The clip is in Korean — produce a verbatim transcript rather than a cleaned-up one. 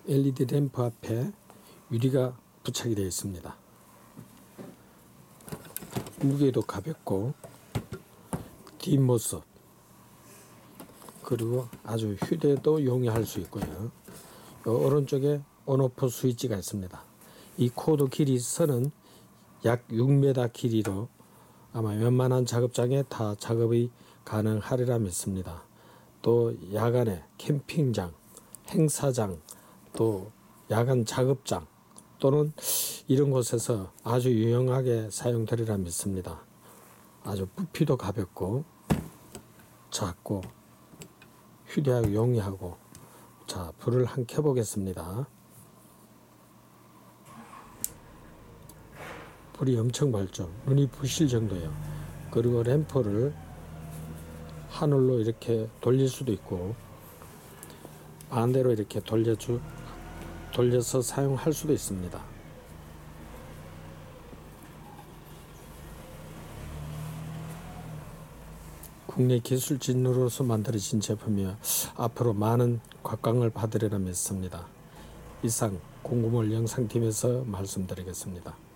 엘이디 램프 앞에 유리가 부착이 되어 있습니다. 무게도 가볍고 뒷모습, 그리고 아주 휴대도 용이할 수 있고요. 요 오른쪽에 온오프 스위치가 있습니다. 이 코드 길이 선은 약 육 미터 길이로 아마 웬만한 작업장에 다 작업이 가능하리라 믿습니다. 또 야간에 캠핑장, 행사장, 또 야간 작업장 또는 이런 곳에서 아주 유용하게 사용되리라 믿습니다. 아주 부피도 가볍고 작고 휴대하기 용이하고. 자, 불을 한 켜 보겠습니다. 불이 엄청 밝죠. 눈이 부실 정도예요. 그리고 램프를 하늘로 이렇게 돌릴 수도 있고 반대로 이렇게 돌려주, 돌려서 사용할 수도 있습니다. 국내 기술진으로서 만들어진 제품이며 앞으로 많은 곽광을 받으리라 믿습니다. 이상 공구몰 영상팀에서 말씀드리겠습니다.